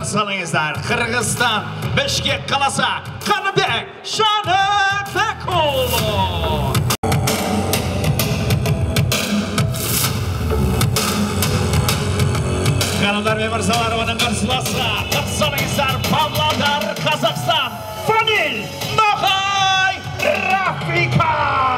қарсы алыңыздар. Қырғызстан, Бішкек қаласы, Қаныбек Жаныбекұлы. Қанымдар мен мырзалар, оның қарсыласы, қарсы алыңыздар, Павлодар, Қазақстан, Фаниль Ноғай Рафика.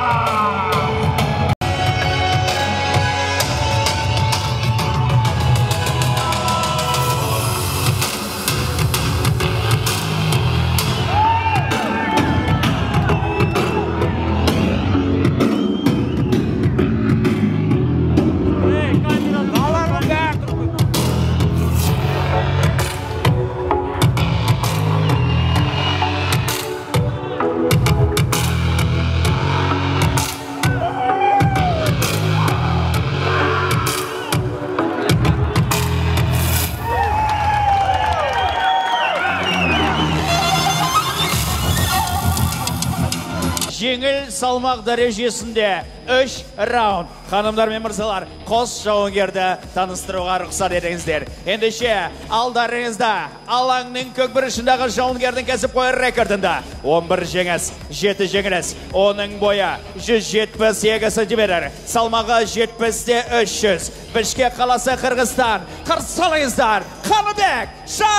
Жеңіл салмақ дәрежесінде 3 раунд. Ханымдар мен мырзалар, қос жауынгерді таныстыруға рұқсат етіңіздер. Ендеше алдарыңызда алаңның көкбұрышындағы жауынгердің кәсіпқой рекордында 11 жеңіс, 7 жеңіліс. Оның бойы 178 сантиметр, салмағы 70-те 300. Бішкек қаласы, Қырғызстан. Қарсы алыңыздар, Қаныбек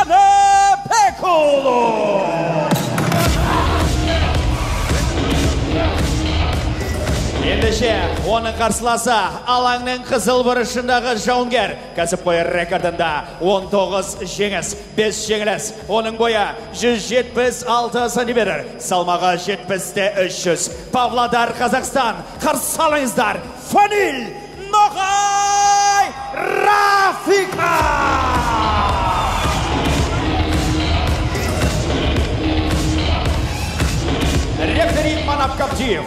Жаныбекұлы. Ендеше, оның қарсыласы алаңның қызыл бұрышындағы жауынгер. Кәсіпқой рекордында 19 жеңіс, 5 жеңіліс. Оның бойы 176 сантиметр, салмағы 70-те 300. Павлодар, Қазақстан. Қарсы алыңыздар, Фаниль Ноғай Рафика. Рефери Манап Кабдиев.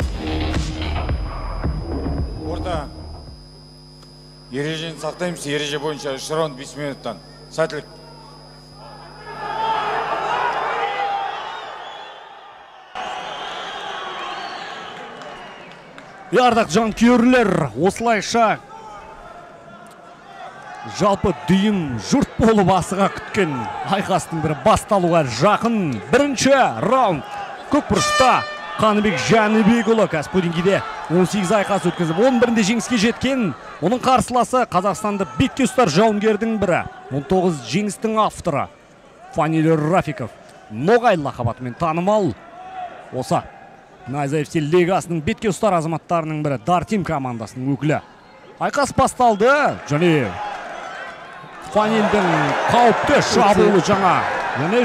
Орта ережені сақтаймыз, ереже бойынша 3 раунд 5 минуттан. Сәттілік. Ардақ жанкүйерлер, осылайша жалпы дүйім жұрт болып асыға күткен айқастың бірі басталуға жақын. Бірінші раунд көкбұрышта Қаныбек Жаныбекұлы кәсіпқой деңгейде 18 айқас өткізіп, 11-інде жеңіске жеткен. Оның қарсыласы Қазақстанды бетке ұстар жауынгердің бірі, 19 жеңістің авторы Фаниль Рафиков. Ноғай лақабатымен танымал. Осы Найза FC лигасының бетке ұстар азаматтарының бірі, Дартим командасының өкілі. Айқас басталды, және Фанильдің қауіпті шабуылы жаңа. Және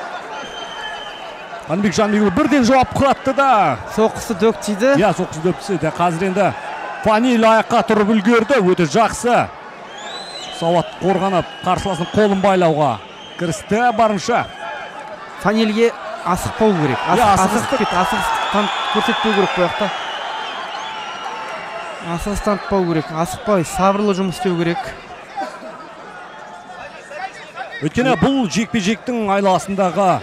Қаныбек Жаныбекұлы бірден жауап қатты да. Соққысы дөк тиді. Иә, соққысы дөк тиді. Қазір енді Фаниль аяққа тұрып үлгерді. Өте жақсы. Сауат қорғанып, қарсыласының қолын байлауға кірісті барынша. Фанильге асықпау керек. Асығыс көрсетпеу керек бұяқта. Асығыс танытпау керек. Асықпай, сабырлы жұмыс істеу керек. Өйткені бұл жекпе-жектің айласындағы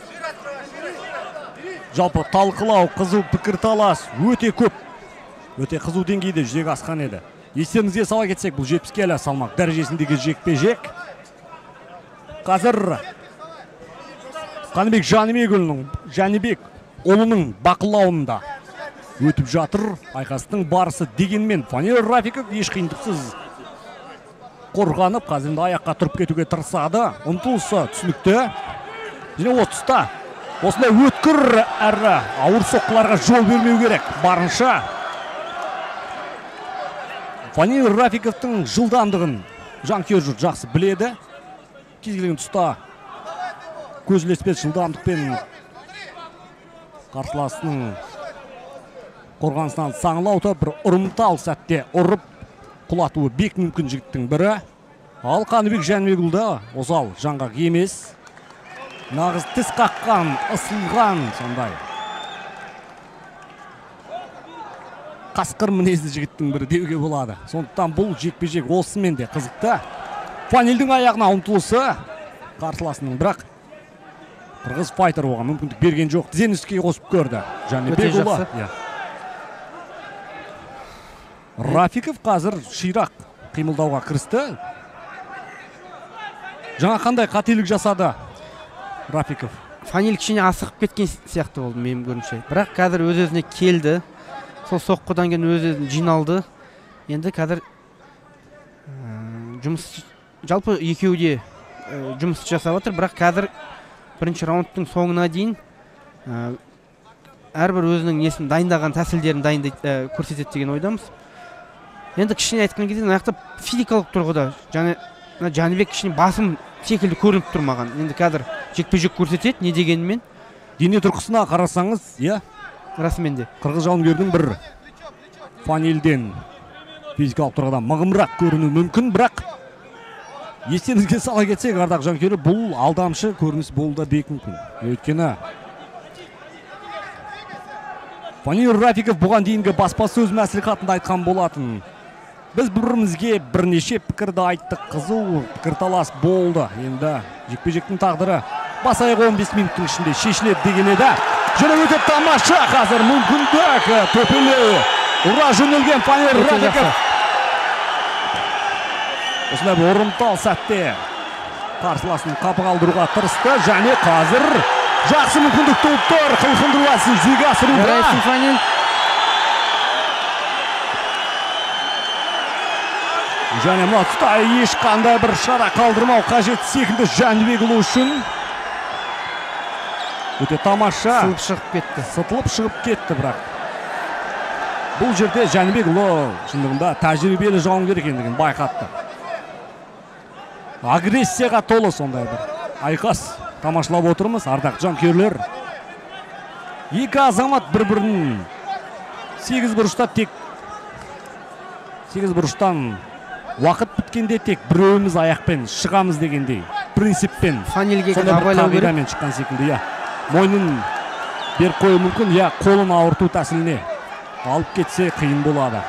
жалпы талқылау, қызу пікірталас өте көп. Өте қызу деңгейде жүзеге асқан еді. Естеріңізге сала кетсек, бұл 70 келі салмақ дәрежесіндегі жекпе-жек. Қазір Қаныбек Жаныбекұлының бақылауында өтіп жатыр. Айқастың барысы дегенмен Фаниль Рафиков еш қиындықсыз қорғанып, қазір аяққа тұрып кетуге тырысады. Ұмтылысы түсінікті. Және осы тұста осындай өткір әрі ауыр соққыларға жол бермеу керек. Барынша Фаниль Рафиковтың жылдамдығын жанкүйер жұрт жақсы біледі. Кез келген тұста көзілеспес жылдамдықпен қарсыласының қорғанысынан саңлауды бір ұрымтал сәтте ұрып құлатуы бек мүмкін жігіттің бірі. Ал Қаныбек Жаныбекұлы осал жаңғақ емес. Нағыз тіс қаққан, ысылған сондай қасқыр мінезді жігіттің бірі деуге болады. Сондықтан бұл жекпе-жек осымен де қызықты. Фанильдің аяғына ұмтылысы қарсыласының, бірақ қырғыз файтер оған мүмкіндік берген жоқ. Тізен үстіге қосып көрді Жаныбекұлы. Рафиков қазір ширақ қимылдауға кірісті. Жаңа қандай қателік жасады Рафиков? Фаниль кішкене асығып кеткен сияқты болды менің көрінше. Бірақ қазір өз-өзіне келді. Сол соққыдан кейін өз-өзін жиналды. Енді қазір жалпы екеуі де жұмыс жасап отыр, бірақ қазір бірінші раундтың соңына дейін әрбір өзінің несін дайындаған тәсілдерін көрсетеді деген ойдамыз. Енді кішкене айтқан кезде нақты физикалық тұрғыда Жәнібек кішкене басым секілді көрініп тұрмаған. Енді қазір жекпе-жек көрсетеді, не дегенмен. Дене тұрқысына қарасаңыз, иә, расымен де қырғыз жауынгердің бір Фанильден физикалық тұрғыдан мығымырақ көріну мүмкін, бірақ естеріңізге сала кетсек, ардақ жанкүйерлер, бұл алдамшы көрініс болуы да бек мүмкін. Өйткені Фаниль Рафиков бұған дейінгі баспасөз мәслихатында айтқан болатын. Біз бірімізге бірнеше пікірді айттық, қызу пікірталас болды. Енді жекпе-жектің тағдыры бас-аяқ 15 минуттың ішінде шешіледі деген еді. Және өте тамаша қазір мүмкіндік төпелеу. Ура жөнелген Фаниль Рафиков. Осындай бір орынтал сәтте қарсыласын қапы қалдыруға тырысты. Және қазір жақсы мүмкіндік туып тұр. Қылқындыруасын жүзеге асыруда. Және мұна тұста ешқандай бір шара қалдырмау қажет секілді Жәнібекұлы үшін. Өте тамаша. Сытылып шығып кетті бірақ. Бұл жерде Жәнібекұлы шындығында тәжірибелі жауынгер екендігін байқатты. Агрессияға толы сондай бір айқас тамашалап отырмыз, ардақ жанкүйерлер. Екі азамат бір-бірін 8 бұрыштан уақыт біткенде тек біреуіміз аяқпен шығамыз дегендей принциппен, Фанильге қағидамен шыққан секілді. Мойнын беріп қою мүмкін, қолын ауырту тәсіліне алып кетсе қиын болады.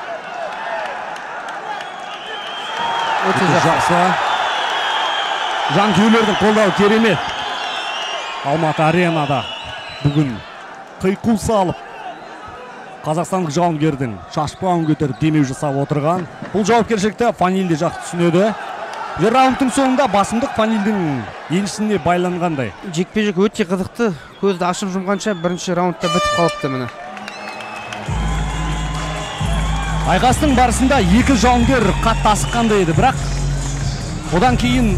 Өте жақсы. Жанкүйерлердің қолдауы керемет. Алматы аренада бүгін қиқу салып қазақстандық жауынгердің шашпауын көтеріп демеу жасап отырған. Бұл жауапкершілікті Фаниль де жақсы түсінеді. Раундтың соңында басымдық Фанильдің еншісіне байланғандай. Жекпе-жек өте қызықты. Көзді ашып жұмғанша бірінші раундта бітіп қалыпты міне. Айқастың барысында екі жауынгер қатты асыққандай еді, бірақ одан кейін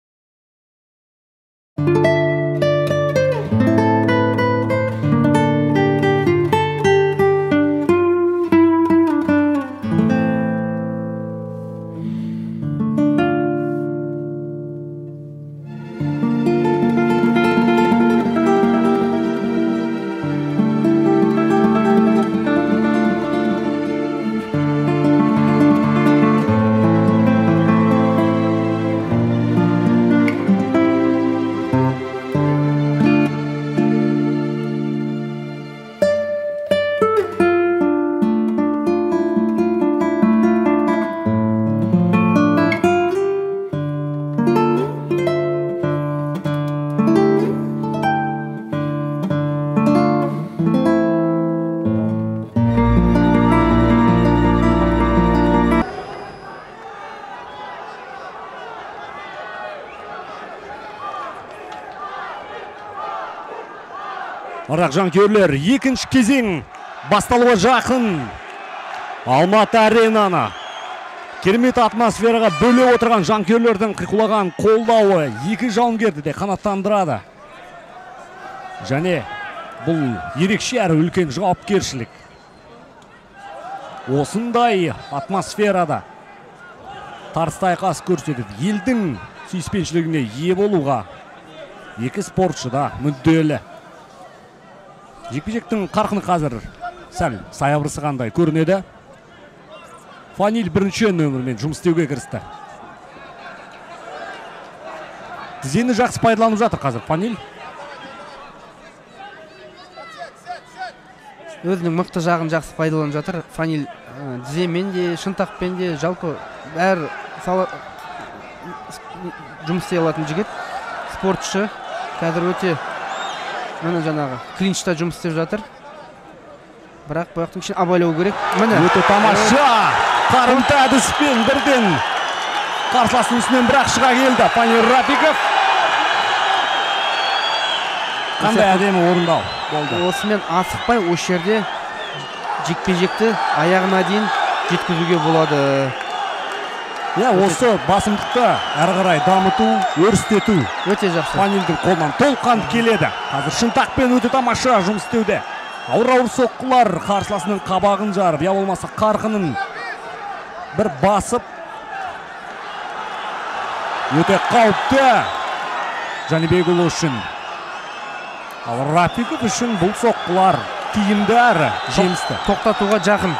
ардақ жанкүйерлер, екінші кезең басталуға жақын. Алматы аренаны керемет атмосфераға бөле отырған жанкүйерлердің қиқулаған қолдауы екі жауынгерді де қанаттандырады. Және бұл ерекше әрі үлкен жауапкершілік. Осындай атмосферада тартысты айқас көрсетеді. Елдің сүйіспеншілігіне ие болуға екі спортшы да мүдделі. Жекпе-жектің қарқыны қазір сәл саябырсығандай көрінеді. Фаниль бірінші нөмірмен жұмыс істеуге кірісті. Тізені жақсы пайдаланып жатыр қазір Фаниль. Өзінің мықты жағын жақсы пайдаланып жатыр. Фаниль тіземен де, шынтақпен де, жалпы бәрі жұмыс істей алатын жігіт. Спортшы. Қазір өте міне жаңағы клинчта жұмыс істеп жатыр. Бірақ бұяқтың кішкене абайлау керек. Міне. Өте тамаша. Қарымта әдіспен бірден қарсыласының үстінен бірақ шыға келді. Фаниль Рафиков. Қандай әдемі орындау болды. Осымен асықпай осы жерде жекпе-жекті аяғына дейін жеткізуге болады. Осы басымдықты әрі қарай дамыту, өрістету Өте жақсы. Фанильдің қолынан толыққанды келеді. Қазір шынтақпен өте тамаша жұмыс істеуде. Ауыр соққылар қарсыласының қабағын жарып, я болмаса қарқынын бір басып, өте қауіпті Жанибекұлы үшін. Ал Рафиков үшін бұл соққылар тиімді әрі жемісті. Тоқтатуға жақын.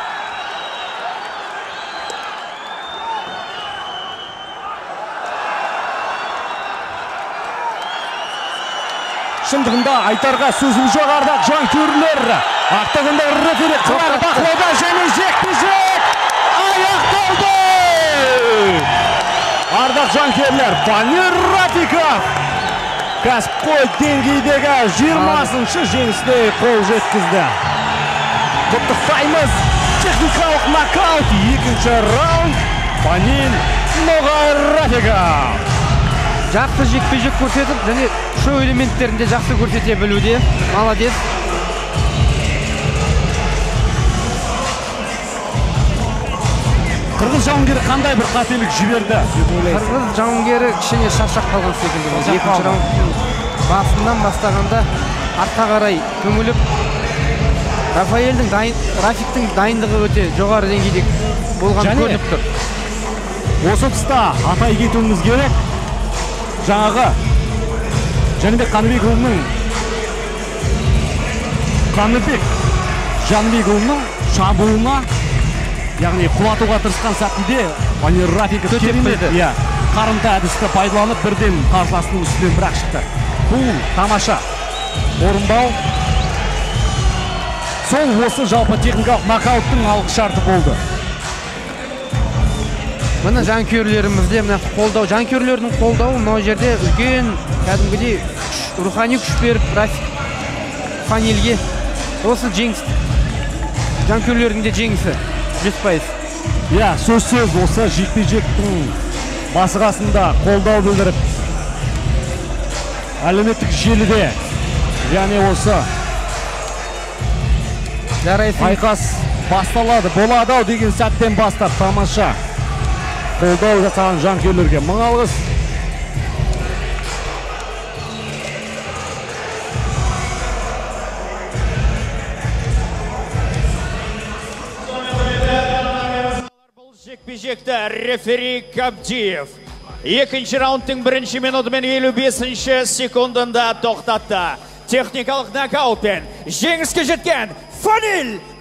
Шындығында айтарға сөзім жоқ. Ардақ жанкүйерлер. Ақтығында рефери қылар бақылауда және жекпе-жек аяқталды. Ардақ жанкүйерлер, Фаниль Рафиков кәсіпқой деңгейдегі 20-шы жеңісіне қол жеткізді. Құттықтаймыз. Техникалық нокаут. Екінші раунд. Фаниль Рафиков. Жақсы жекпе-жек көрсетіп, және шоу элементтерінде жақсы көрсете білуде. Молодец. Қырғыз жауынгері қандай бір қателік жіберді? Қырғыз жауынгері кішкене шаршап қалған секілді. Екінші раундтың басынан бастағанда артқа қарай көңіліп, Рафиктің дайындығы өте жоғары деңгейде болған көрініп тұр. Осы тұста атай кетуіміз керек. Жаңағы Жанибек Жанибекұлының шабуылына, яғни құлатуға тырысқан сәтінде Фаниль Рафиков керемет қарымта әдісті пайдаланып бірден қарсыласының үстінен бірақ шықты. Бұл тамаша орындау. Сол осы жалпы техникалық нокауттың алғы шарты болды. Мына жанкүйерлерімізде қолдау, жанкүйерлердің қолдауы мына жерде үлкен кәдімгідей рухани күш беріп Фанильге осы жеңіс, жанкүйерлердің де жеңісі 100%. Сөзсіз осы жекпе-жектің басығасында қолдау білдіріп, әлеуметтік желіде, яғни осы айқас басталады, болады ау деген сәттен бастап тамаша қолдау жасаған жанкүйерлерге мың алғыс. Бұл жекпе-жекті рефери Кабдиев екінші раундтың бірінші минутымен 55 секундында тоқтатты. Техникалық нокаутпен жеңіске жеткен Фаниль